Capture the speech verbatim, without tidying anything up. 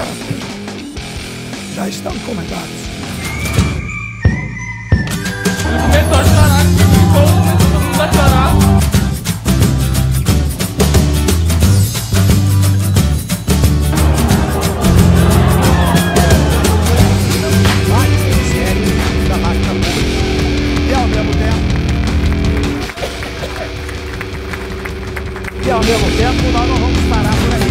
Já estão encomendados. Começou a chorar, ficou, todo mundo a chorar. E ao mesmo tempo nós não vamos parar por aí.